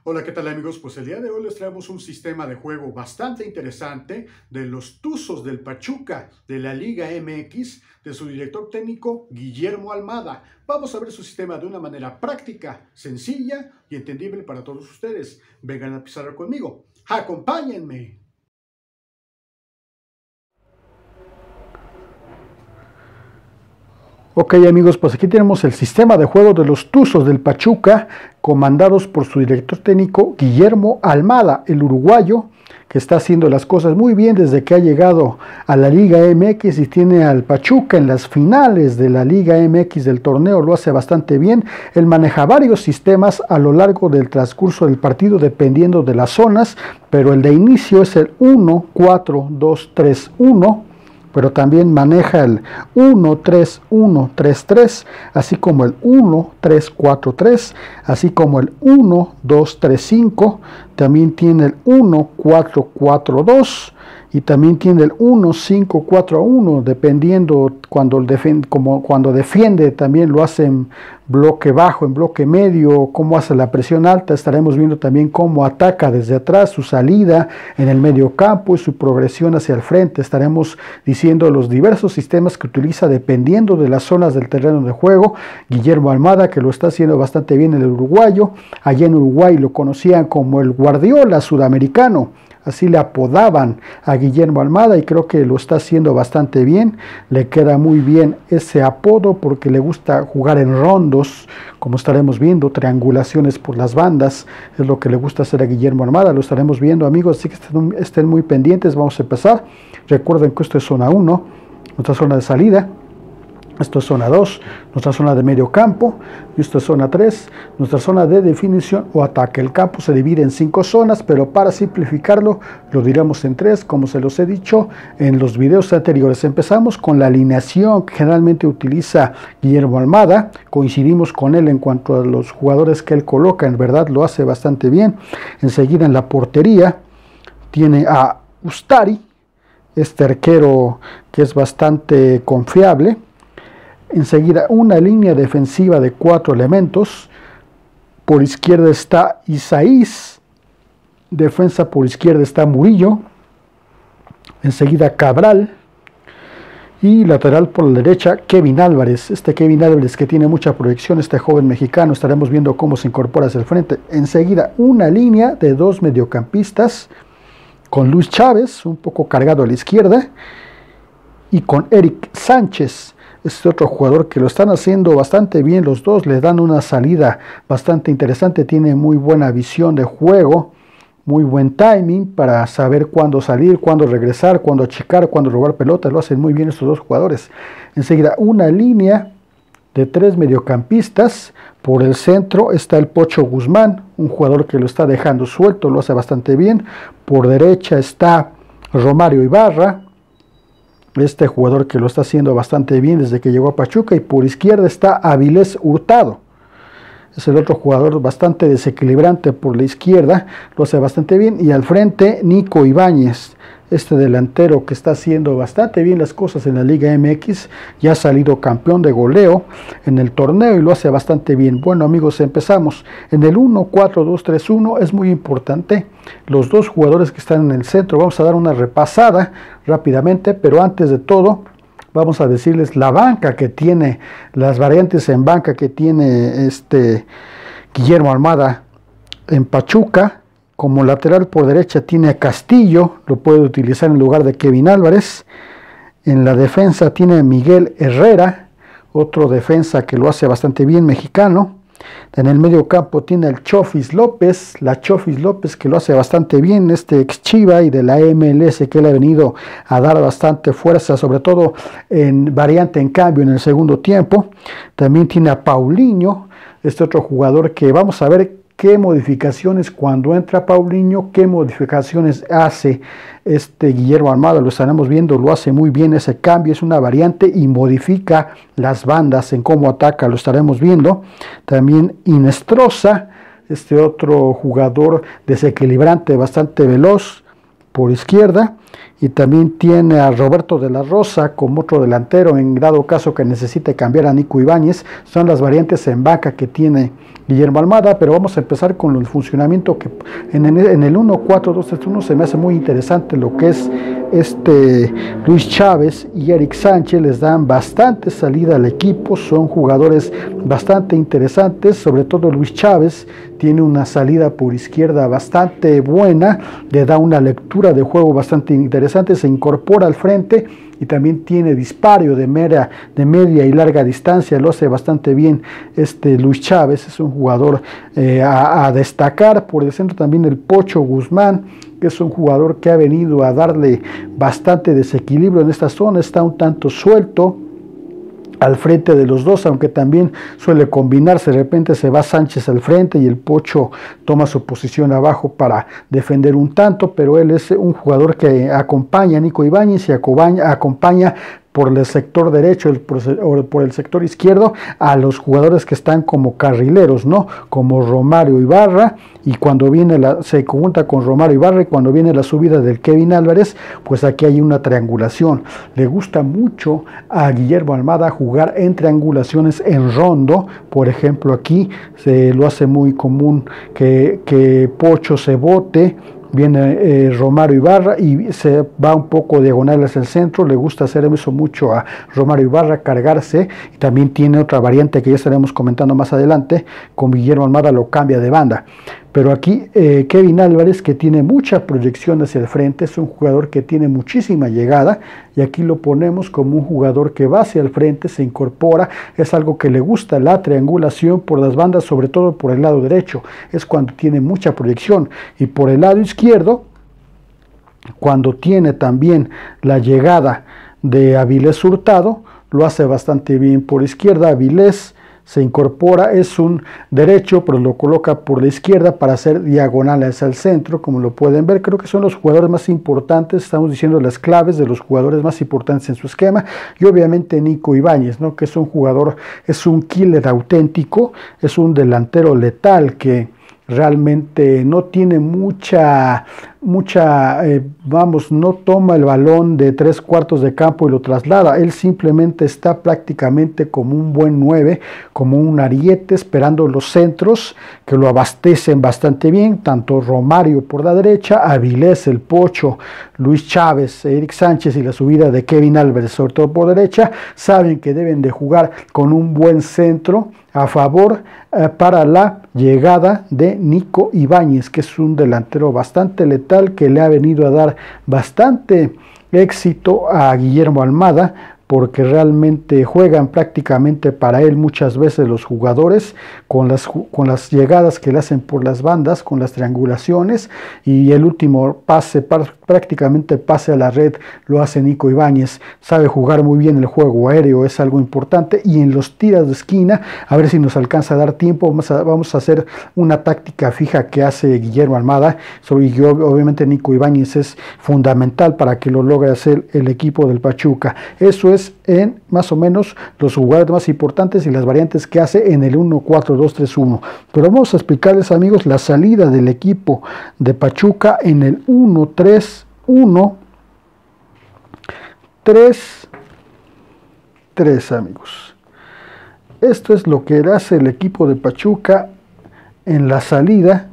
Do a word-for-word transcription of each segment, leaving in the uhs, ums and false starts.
Hola, ¿qué tal amigos? Pues el día de hoy les traemos un sistema de juego bastante interesante de los Tuzos del Pachuca de la Liga M X de su director técnico Guillermo Almada. Vamos a ver su sistema de una manera práctica, sencilla y entendible para todos ustedes. Vengan a pizarra conmigo. ¡Acompáñenme! Ok amigos, pues aquí tenemos el sistema de juego de los Tuzos del Pachuca, comandados por su director técnico Guillermo Almada, el uruguayo, que está haciendo las cosas muy bien desde que ha llegado a la Liga M X y tiene al Pachuca en las finales de la Liga M X del torneo, lo hace bastante bien. Él maneja varios sistemas a lo largo del transcurso del partido dependiendo de las zonas, pero el de inicio es el uno cuatro dos tres uno. Pero también maneja el uno tres uno tres tres, así como el uno tres cuatro tres, así como el uno dos tres cinco, también tiene el uno cuatro cuatro dos y también tiene el uno cinco cuatro uno, dependiendo cuando, defiende, como cuando defiende, también lo hace en bloque bajo, en bloque medio, cómo hace la presión alta. Estaremos viendo también cómo ataca desde atrás, su salida en el medio campo y su progresión hacia el frente. Estaremos diciendo los diversos sistemas que utiliza dependiendo de las zonas del terreno de juego. Guillermo Almada, que lo está haciendo bastante bien el uruguayo. Allá en Uruguay lo conocían como el Guardiola sudamericano. Así le apodaban a Guillermo Almada y creo que lo está haciendo bastante bien. Le queda muy bien ese apodo porque le gusta jugar en rondos, como estaremos viendo, triangulaciones por las bandas. Es lo que le gusta hacer a Guillermo Almada. Lo estaremos viendo, amigos, así que estén, estén muy pendientes. Vamos a empezar. Recuerden que esto es zona uno, nuestra zona de salida. Esto es zona dos, nuestra zona de medio campo, y esto es zona tres, nuestra zona de definición o ataque. El campo se divide en cinco zonas, pero para simplificarlo lo diremos en tres, como se los he dicho en los videos anteriores. Empezamos con la alineación que generalmente utiliza Guillermo Almada. Coincidimos con él en cuanto a los jugadores que él coloca, en verdad lo hace bastante bien. Enseguida en la portería tiene a Ustari, este arquero que es bastante confiable. Enseguida una línea defensiva de cuatro elementos. Por izquierda está Isaías. Defensa por izquierda está Murillo. Enseguida Cabral. Y lateral por la derecha Kevin Álvarez. Este Kevin Álvarez que tiene mucha proyección, este joven mexicano. Estaremos viendo cómo se incorpora hacia el frente. Enseguida una línea de dos mediocampistas. Con Luis Chávez, un poco cargado a la izquierda. Y con Eric Sánchez. Este otro jugador que lo están haciendo bastante bien, los dos le dan una salida bastante interesante, tiene muy buena visión de juego, muy buen timing para saber cuándo salir, cuándo regresar, cuándo achicar, cuándo robar pelotas, lo hacen muy bien estos dos jugadores. Enseguida una línea de tres mediocampistas, por el centro está el Pocho Guzmán, un jugador que lo está dejando suelto, lo hace bastante bien. Por derecha está Romario Ibarra, este jugador que lo está haciendo bastante bien desde que llegó a Pachuca, y por izquierda está Avilés Hurtado. Es el otro jugador bastante desequilibrante por la izquierda, lo hace bastante bien. Y al frente Nico Ibáñez, este delantero que está haciendo bastante bien las cosas en la Liga M X, ya ha salido campeón de goleo en el torneo y lo hace bastante bien. Bueno amigos, empezamos. En el uno cuatro dos tres uno es muy importante los dos jugadores que están en el centro. Vamos a dar una repasada rápidamente, pero antes de todo vamos a decirles la banca que tiene, las variantes en banca que tiene este Guillermo Almada en Pachuca. Como lateral por derecha tiene a Castillo, lo puede utilizar en lugar de Kevin Álvarez. En la defensa tiene a Miguel Herrera, otro defensa que lo hace bastante bien, mexicano. En el medio campo tiene al Chofis López, la Chofis López que lo hace bastante bien, este ex Chiva y de la M L S que le ha venido a dar bastante fuerza, sobre todo en variante en cambio en el segundo tiempo. También tiene a Paulinho, este otro jugador que vamos a ver qué modificaciones cuando entra Paulinho, qué modificaciones hace este Guillermo Almada, lo estaremos viendo, lo hace muy bien ese cambio, es una variante y modifica las bandas en cómo ataca, lo estaremos viendo. También Inestrosa, este otro jugador desequilibrante, bastante veloz, por izquierda, y también tiene a Roberto de la Rosa como otro delantero en dado caso que necesite cambiar a Nico Ibáñez. Son las variantes en banca que tiene Guillermo Almada, pero vamos a empezar con el funcionamiento que en, en el uno cuatro dos tres uno se me hace muy interesante lo que es este Luis Chávez y Eric Sánchez. Les dan bastante salida al equipo, son jugadores bastante interesantes, sobre todo Luis Chávez tiene una salida por izquierda bastante buena, le da una lectura de juego bastante interesante, se incorpora al frente y también tiene disparo de media, de media y larga distancia, lo hace bastante bien este Luis Chávez, es un jugador eh, a, a destacar. Por el centro también el Pocho Guzmán, que es un jugador que ha venido a darle bastante desequilibrio en esta zona, está un tanto suelto al frente de los dos, aunque también suele combinarse, de repente se va Sánchez al frente y el Pocho toma su posición abajo para defender un tanto, pero él es un jugador que acompaña a Nico Ibáñez y acompaña, acompaña por el sector derecho o por el sector izquierdo a los jugadores que están como carrileros, ¿no? Como Romario Ibarra, y cuando viene la, se junta con Romario Ibarra y cuando viene la subida del Kevin Álvarez, pues aquí hay una triangulación. Le gusta mucho a Guillermo Almada jugar en triangulaciones en rondo, por ejemplo aquí se lo hace muy común que, que Pocho se bote, viene eh, Romario Ibarra y se va un poco diagonal hacia el centro. Le gusta hacer eso mucho a Romario Ibarra, cargarse, y también tiene otra variante que ya estaremos comentando más adelante, con Guillermo Almada lo cambia de banda. Pero aquí eh, Kevin Álvarez, que tiene mucha proyección hacia el frente, es un jugador que tiene muchísima llegada, y aquí lo ponemos como un jugador que va hacia el frente, se incorpora, es algo que le gusta, la triangulación por las bandas, sobre todo por el lado derecho, es cuando tiene mucha proyección, y por el lado izquierdo, cuando tiene también la llegada de Avilés Hurtado, lo hace bastante bien por izquierda. Avilés se incorpora, es un derecho, pero lo coloca por la izquierda para hacer diagonales al centro, como lo pueden ver. Creo que son los jugadores más importantes, estamos diciendo las claves de los jugadores más importantes en su esquema, y obviamente Nico Ibáñez, ¿no? Que es un jugador, es un killer auténtico, es un delantero letal que realmente no tiene mucha, mucha, eh, vamos, no toma el balón de tres cuartos de campo y lo traslada. Él simplemente está prácticamente como un buen nueve, como un ariete, esperando los centros que lo abastecen bastante bien, tanto Romario por la derecha, Avilés, el Pocho, Luis Chávez, Eric Sánchez y la subida de Kevin Álvarez, sobre todo por derecha, saben que deben de jugar con un buen centro a favor eh, para la llegada de Nico Ibáñez, que es un delantero bastante letal, que le ha venido a dar bastante éxito a Guillermo Almada, porque realmente juegan prácticamente para él muchas veces los jugadores, con las, con las llegadas que le hacen por las bandas, con las triangulaciones, y el último pase, prácticamente pase a la red, lo hace Nico Ibáñez. Sabe jugar muy bien el juego aéreo, es algo importante, y en los tiros de esquina, a ver si nos alcanza a dar tiempo, vamos a, vamos a hacer una táctica fija que hace Guillermo Almada, sobre, y obviamente Nico Ibáñez es fundamental para que lo logre hacer el equipo del Pachuca. Eso es en más o menos los jugadores más importantes y las variantes que hace en el uno cuatro dos tres uno. Pero vamos a explicarles, amigos, la salida del equipo de Pachuca en el uno tres uno tres tres, amigos. Esto es lo que hace el equipo de Pachuca en la salida.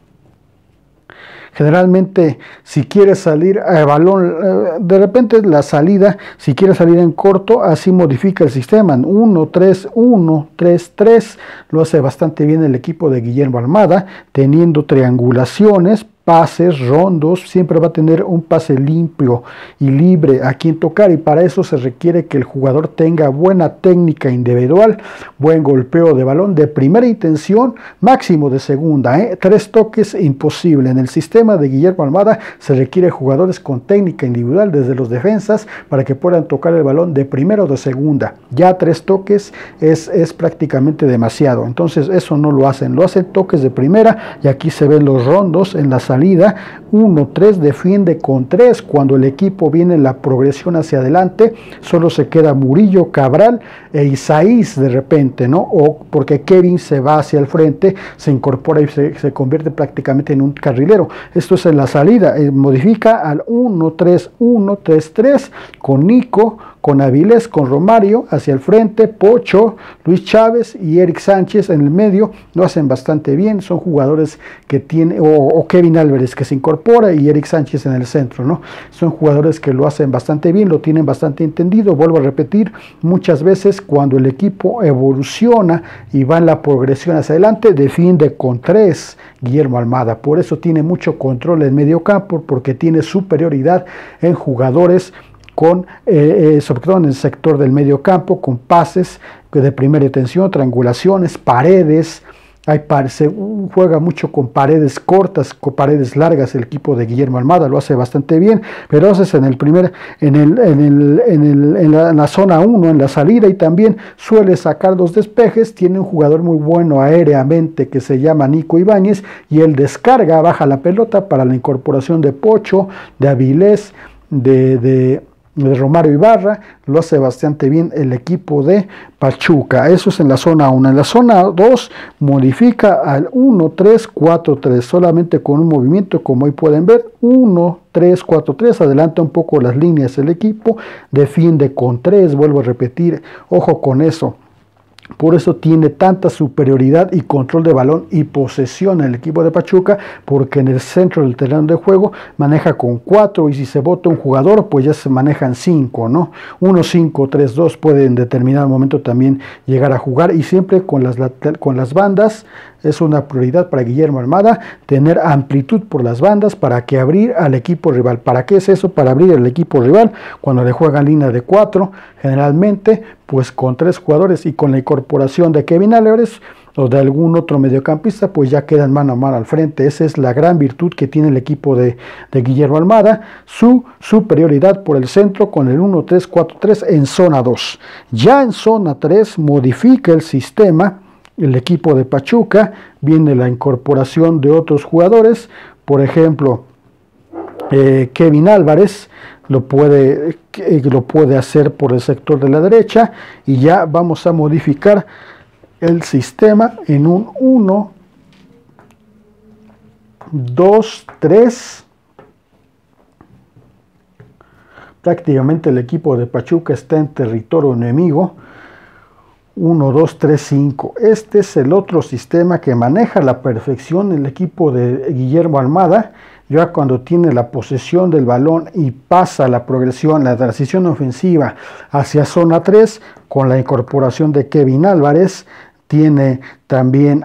Generalmente, si quiere salir a balón, de repente la salida, si quiere salir en corto, así modifica el sistema. uno tres uno tres tres, lo hace bastante bien el equipo de Guillermo Almada, teniendo triangulaciones, pases, rondos, siempre va a tener un pase limpio y libre a quien tocar, y para eso se requiere que el jugador tenga buena técnica individual, buen golpeo de balón de primera intención, máximo de segunda, ¿eh? Tres toques imposible. En el sistema de Guillermo Almada se requiere jugadores con técnica individual desde los defensas para que puedan tocar el balón de primera o de segunda. Ya tres toques es, es prácticamente demasiado, entonces eso no lo hacen, lo hacen toques de primera, y aquí se ven los rondos en la salida salida, uno tres, defiende con tres. Cuando el equipo viene en la progresión hacia adelante, solo se queda Murillo, Cabral e Isaías de repente, ¿no? O porque Kevin se va hacia el frente, se incorpora y se, se convierte prácticamente en un carrilero. Esto es en la salida, eh, modifica al uno tres uno tres tres con Nico, con Avilés, con Romario hacia el frente, Pocho, Luis Chávez y Eric Sánchez en el medio. Lo hacen bastante bien, son jugadores que tienen, o, o Kevin Álvarez que se incorpora y Eric Sánchez en el centro, ¿no? Son jugadores que lo hacen bastante bien, lo tienen bastante entendido. Vuelvo a repetir, muchas veces cuando el equipo evoluciona y va en la progresión hacia adelante, defiende con tres Guillermo Almada. Por eso tiene mucho control en medio campo, porque tiene superioridad en jugadores con, eh, eh, sobre todo en el sector del medio campo, con pases de primera intención, triangulaciones, paredes. Hay par se juega mucho con paredes cortas, con paredes largas. El equipo de Guillermo Almada lo hace bastante bien, pero haces en el primer, en el, en el, en el, en la, en la zona uno, en la salida, y también suele sacar los despejes. Tiene un jugador muy bueno aéreamente que se llama Nico Ibáñez, y él descarga, baja la pelota para la incorporación de Pocho, de Avilés, de, de de Romario Ibarra. Lo hace bastante bien el equipo de Pachuca. Eso es en la zona uno. En la zona dos modifica al uno tres cuatro tres, solamente con un movimiento, como ahí pueden ver, uno tres cuatro tres, adelanta un poco las líneas el equipo, defiende con tres, vuelvo a repetir, ojo con eso. Por eso tiene tanta superioridad y control de balón y posesión el equipo de Pachuca, porque en el centro del terreno de juego maneja con cuatro, y si se bota un jugador, pues ya se manejan cinco, ¿no? uno cinco tres dos puede en determinado momento también llegar a jugar, y siempre con las, con las bandas. Es una prioridad para Guillermo Almada tener amplitud por las bandas para que abrir al equipo rival. ¿Para qué es eso? Para abrir al equipo rival cuando le juegan línea de cuatro, generalmente pues con tres jugadores, y con la incorporación de Kevin Álvarez o de algún otro mediocampista, pues ya quedan mano a mano al frente. Esa es la gran virtud que tiene el equipo de, de Guillermo Almada, su superioridad por el centro con el uno tres cuatro tres en zona dos. Ya en zona tres modifica el sistema. El equipo de Pachuca, viene la incorporación de otros jugadores, por ejemplo, eh, Kevin Álvarez lo puede, eh, lo puede hacer por el sector de la derecha, y ya vamos a modificar el sistema en un uno dos tres. Prácticamente el equipo de Pachuca está en territorio enemigo. uno dos tres cinco. Este es el otro sistema que maneja a la perfección el equipo de Guillermo Almada. Ya cuando tiene la posesión del balón y pasa la progresión, la transición ofensiva hacia zona tres, con la incorporación de Kevin Álvarez, tiene también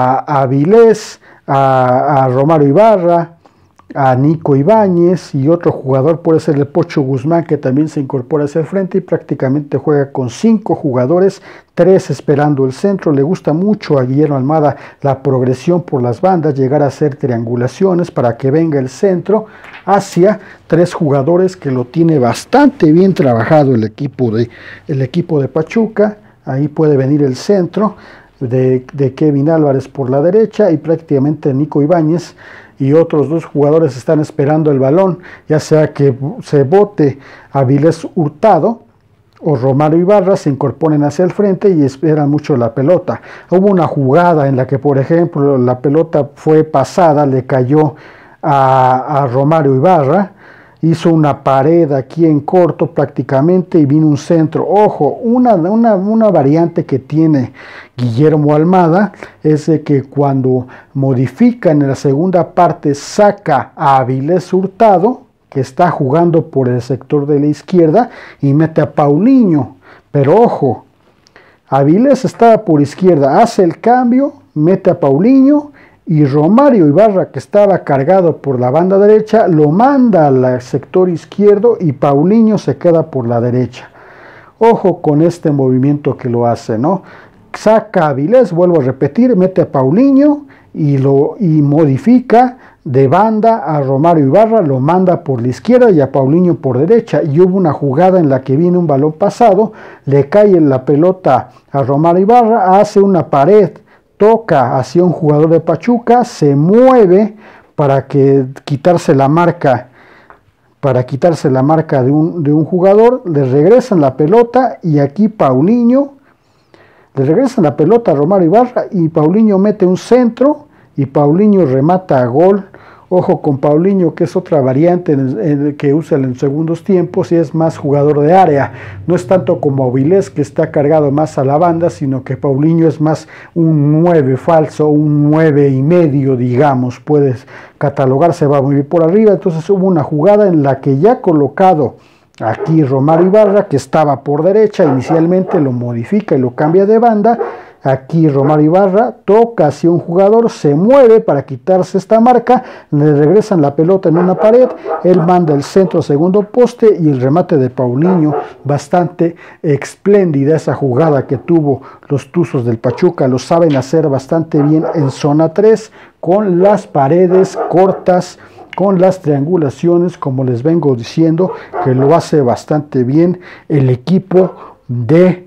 a Avilés, a, a Romario Ibarra, a Nico Ibáñez, y otro jugador puede ser el Pocho Guzmán, que también se incorpora hacia el frente, y prácticamente juega con cinco jugadores, tres esperando el centro. Le gusta mucho a Guillermo Almada la progresión por las bandas, llegar a hacer triangulaciones para que venga el centro hacia tres jugadores, que lo tiene bastante bien trabajado el equipo de, el equipo de Pachuca. Ahí puede venir el centro de, de Kevin Álvarez por la derecha, y prácticamente Nico Ibáñez y otros dos jugadores están esperando el balón, ya sea que se bote Avilés Hurtado o Romario Ibarra, se incorporen hacia el frente y esperan mucho la pelota. Hubo una jugada en la que, por ejemplo, la pelota fue pasada, le cayó a, a Romario Ibarra, hizo una pared aquí en corto prácticamente, y vino un centro. Ojo, una, una, una variante que tiene Guillermo Almada es de que cuando modifica en la segunda parte, saca a Avilés Hurtado, que está jugando por el sector de la izquierda, y mete a Paulinho. Pero ojo, Avilés estaba por izquierda, hace el cambio, mete a Paulinho, y Romario Ibarra, que estaba cargado por la banda derecha, lo manda al sector izquierdo, y Paulinho se queda por la derecha. Ojo con este movimiento que lo hace, ¿no? Saca a Avilés, vuelvo a repetir, mete a Paulinho y, lo, y modifica de banda a Romario Ibarra, lo manda por la izquierda y a Paulinho por derecha. Y hubo una jugada en la que viene un balón pasado, le cae la pelota a Romario Ibarra, hace una pared, toca hacia un jugador de Pachuca, se mueve para que quitarse la marca para quitarse la marca de un, de un jugador, le regresan la pelota y aquí Paulinho, le regresan la pelota a Romario Ibarra y Paulinho mete un centro y Paulinho remata a gol. Ojo con Paulinho, que es otra variante en el, en el que usa en segundos tiempos y es más jugador de área. No es tanto como Avilés, que está cargado más a la banda, sino que Paulinho es más un nueve falso, un nueve y medio, digamos, puedes catalogarse, va muy bien por arriba. Entonces hubo una jugada en la que ya colocado aquí Romario Ibarra, que estaba por derecha, inicialmente lo modifica y lo cambia de banda. Aquí Romario Ibarra toca hacia un jugador, se mueve para quitarse esta marca, le regresan la pelota en una pared, él manda el centro segundo poste y el remate de Paulinho, bastante espléndida esa jugada que tuvo los Tuzos del Pachuca, lo saben hacer bastante bien en zona tres, con las paredes cortas, con las triangulaciones, como les vengo diciendo, que lo hace bastante bien el equipo de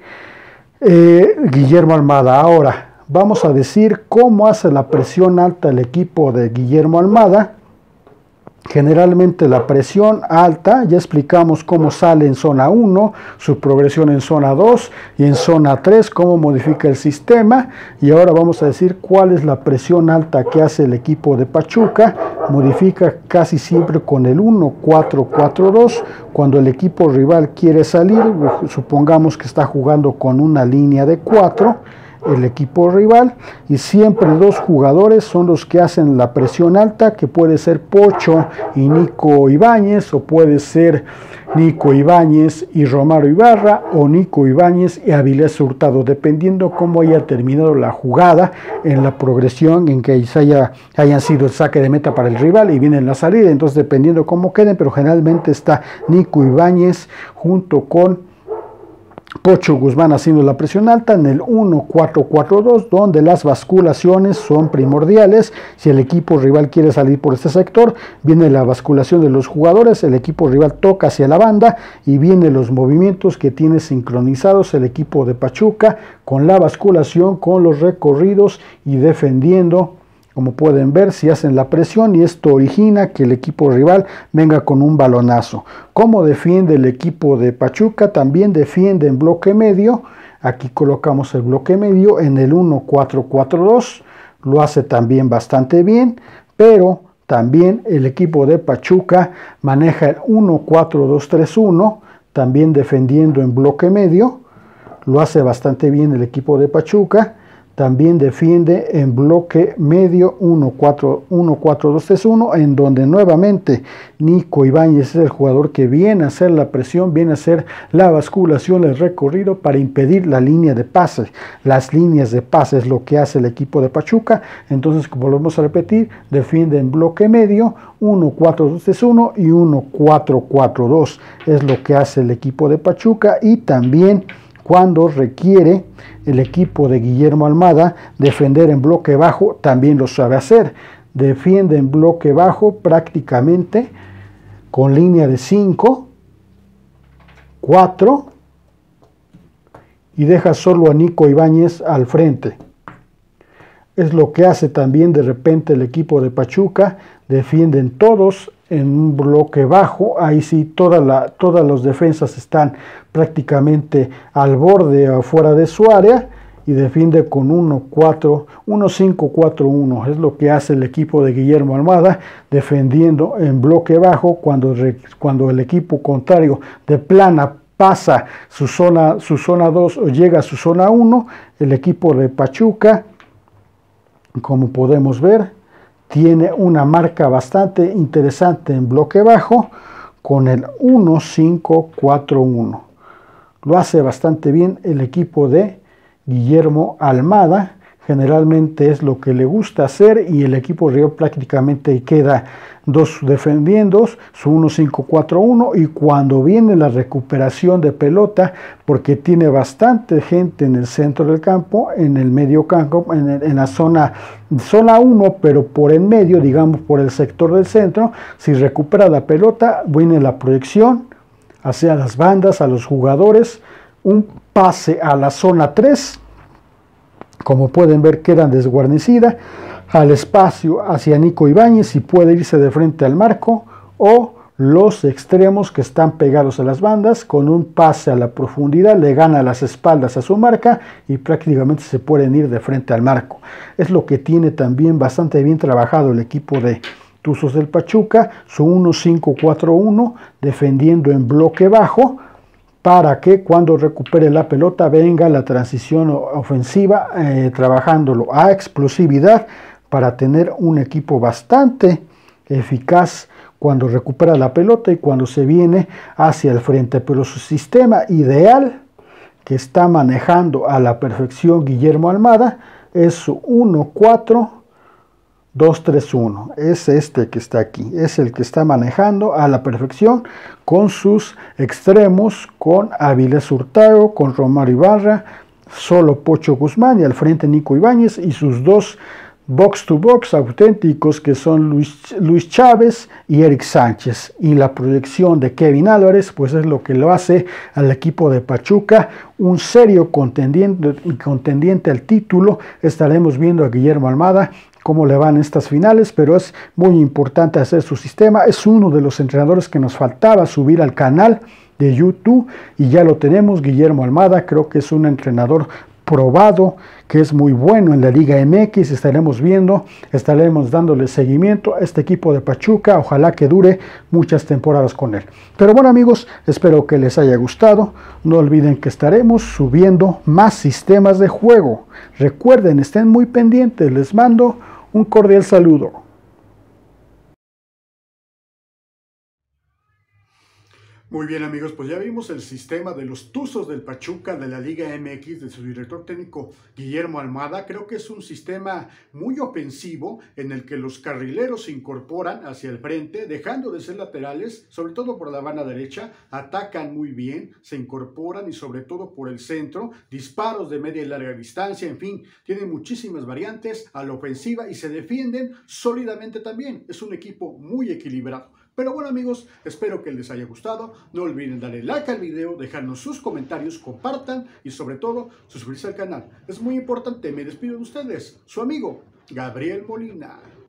Eh, Guillermo Almada. Ahora vamos a decir cómo hace la presión alta el equipo de Guillermo Almada. Generalmente la presión alta, ya explicamos cómo sale en zona uno, su progresión en zona dos y en zona tres, cómo modifica el sistema. Y ahora vamos a decir cuál es la presión alta que hace el equipo de Pachuca. Modifica casi siempre con el uno cuatro cuatro dos. Cuando el equipo rival quiere salir, supongamos que está jugando con una línea de cuatro, el equipo rival, y siempre dos jugadores son los que hacen la presión alta, que puede ser Pocho y Nico Ibáñez, o puede ser Nico Ibáñez y Romario Ibarra, o Nico Ibáñez y Avilés Hurtado, dependiendo cómo haya terminado la jugada en la progresión en que haya, hayan sido el saque de meta para el rival y viene la salida. Entonces dependiendo cómo queden, pero generalmente está Nico Ibáñez junto con Pocho Guzmán haciendo la presión alta en el uno cuatro cuatro dos, donde las basculaciones son primordiales. Si el equipo rival quiere salir por este sector, viene la basculación de los jugadores, el equipo rival toca hacia la banda y vienen los movimientos que tiene sincronizados el equipo de Pachuca con la basculación, con los recorridos y defendiendo. Como pueden ver, si hacen la presión y esto origina que el equipo rival venga con un balonazo. ¿Cómo defiende el equipo de Pachuca? También defiende en bloque medio. Aquí colocamos el bloque medio en el uno cuatro cuatro dos. Lo hace también bastante bien, pero también el equipo de Pachuca maneja el uno cuatro dos tres uno, también defendiendo en bloque medio. Lo hace bastante bien el equipo de Pachuca. También defiende en bloque medio uno cuatro dos tres uno, en donde nuevamente Nico Ibáñez es el jugador que viene a hacer la presión, viene a hacer la basculación, el recorrido para impedir la línea de pase. Las líneas de pase es lo que hace el equipo de Pachuca. Entonces, como volvemos a repetir, defiende en bloque medio uno cuatro dos tres uno y uno cuatro cuatro dos. Es lo que hace el equipo de Pachuca, y también cuando requiere el equipo de Guillermo Almada defender en bloque bajo, también lo sabe hacer. Defiende en bloque bajo prácticamente con línea de cinco, cuatro, y deja solo a Nico Ibáñez al frente. Es lo que hace también de repente el equipo de Pachuca. Defienden todos en un bloque bajo, ahí sí toda la, todas las defensas están prácticamente al borde afuera de su área, y defiende con uno cinco cuatro uno. Es lo que hace el equipo de Guillermo Almada, defendiendo en bloque bajo. Cuando, cuando el equipo contrario de plana pasa su zona, su zona dos o llega a su zona uno, el equipo de Pachuca, como podemos ver, tiene una marca bastante interesante en bloque bajo con el uno cinco cuatro uno. Lo hace bastante bien el equipo de Guillermo Almada. Generalmente es lo que le gusta hacer, y el equipo rival prácticamente queda dos defendiendo su uno cinco cuatro uno, y cuando viene la recuperación de pelota, porque tiene bastante gente en el centro del campo, en el medio campo, en, el, en la zona zona uno, pero por en medio, digamos por el sector del centro, si recupera la pelota, viene la proyección hacia las bandas, a los jugadores, un pase a la zona tres. Como pueden ver, quedan desguarnecidas. al espacio hacia Nico Ibáñez y puede irse de frente al marco, o los extremos que están pegados a las bandas, con un pase a la profundidad le gana las espaldas a su marca y prácticamente se pueden ir de frente al marco. Es lo que tiene también bastante bien trabajado el equipo de Tuzos del Pachuca, su uno cinco cuatro uno, defendiendo en bloque bajo, para que cuando recupere la pelota venga la transición ofensiva, eh, trabajándolo a explosividad para tener un equipo bastante eficaz cuando recupera la pelota y cuando se viene hacia el frente. Pero su sistema ideal, que está manejando a la perfección Guillermo Almada, es su uno cuatro dos tres uno. Es este que está aquí, es el que está manejando a la perfección, con sus extremos, con Avilés Hurtado, con Romario Ibarra, solo Pocho Guzmán y al frente Nico Ibáñez, y sus dos box to box auténticos que son Luis, Luis Chávez y Eric Sánchez, y la proyección de Kevin Álvarez pues es lo que lo hace al equipo de Pachuca un serio contendiente, contendiente al título. Estaremos viendo a Guillermo Almada cómo le van estas finales, pero es muy importante hacer su sistema. Es uno de los entrenadores que nos faltaba subir al canal de YouTube y ya lo tenemos. Guillermo Almada, creo que es un entrenador probado, que es muy bueno en la Liga M X. Estaremos viendo, estaremos dándole seguimiento a este equipo de Pachuca, ojalá que dure muchas temporadas con él. Pero bueno amigos, espero que les haya gustado, no olviden que estaremos subiendo más sistemas de juego. Recuerden, estén muy pendientes, les mando un cordial saludo. Muy bien amigos, pues ya vimos el sistema de los Tuzos del Pachuca de la Liga M X de su director técnico Guillermo Almada. Creo que es un sistema muy ofensivo en el que los carrileros se incorporan hacia el frente, dejando de ser laterales, sobre todo por la banda derecha, atacan muy bien, se incorporan y sobre todo por el centro, disparos de media y larga distancia, en fin, tienen muchísimas variantes a la ofensiva y se defienden sólidamente también. Es un equipo muy equilibrado. Pero bueno amigos, espero que les haya gustado. No olviden darle like al video, dejarnos sus comentarios, compartan y sobre todo suscribirse al canal. Es muy importante. Me despido de ustedes, su amigo Gabriel Molina.